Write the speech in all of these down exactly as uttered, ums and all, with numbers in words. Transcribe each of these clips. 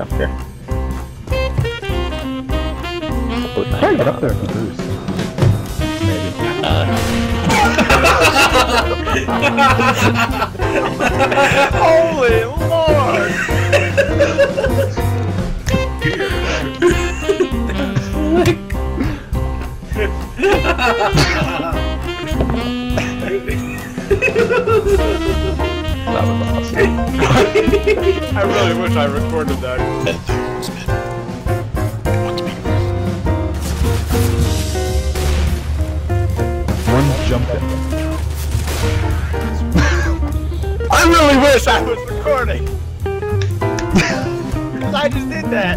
Up here. Probably get up there if you lose. Maybe. Uh. Holy Lord! That was awesome. I really wish I recorded that. One jump in. I really wish I was recording! Because I just did that!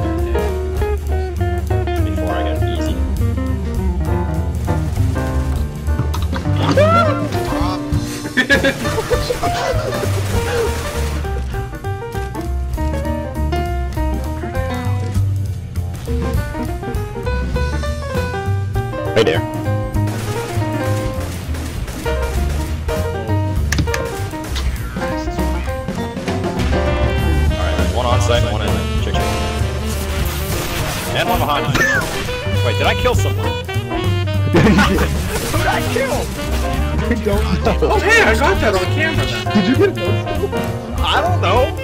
Before I got easy. Right there. Alright, there's one on site and one in chick chick. And one behind you. Wait, did I kill someone? Who did I kill? I don't know. Oh hey, I got that on camera then. Did you get a notice? I don't know.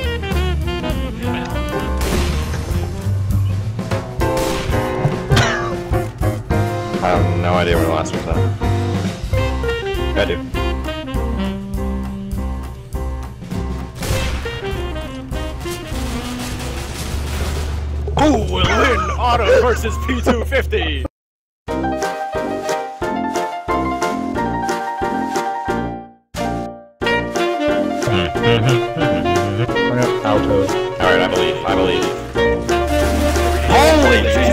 I have no idea where the last one's at. I do. Who will win Auto versus P two fifty? I got altos. Alright, I believe, I believe. Holy